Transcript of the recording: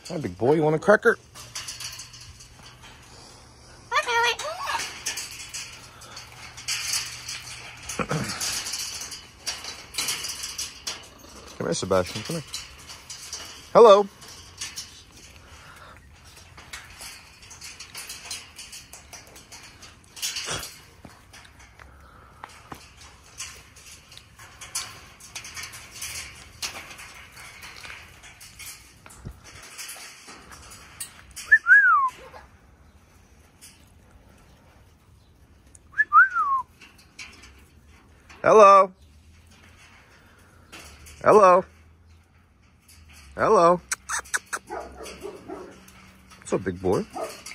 Hi, big boy. You want a cracker? Come here, Sebastian. Come here. Hello. Hello. Hello. Hello. What's up, big boy?